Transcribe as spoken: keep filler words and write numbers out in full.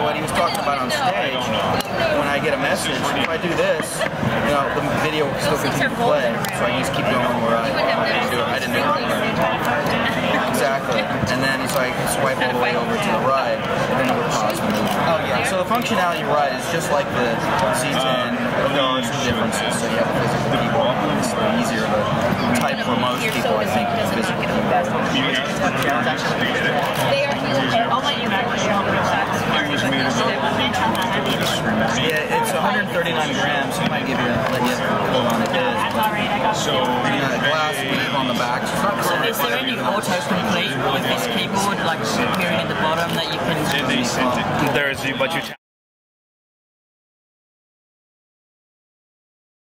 what he was talking about on stage, when I get a message, if I do this, you know, the video will still continue to play. So I just keep going where I, I didn't do it. I didn't do it. Exactly. And then so I swipe all the way over to the right, and then it would pause the movie. Oh yeah. So the functionality you're right is just like the C ten, but there are some differences. So you have a physical keyboard. It's a little easier to type for most people, I think, than physical keyboard. I'll let you know. Yeah, it's one hundred thirty-nine grams. It might give you a let you hold on to this. So the glass beep on the back. So is there any autocomplete with this keyboard, like appearing at the bottom that you can? There's, but you.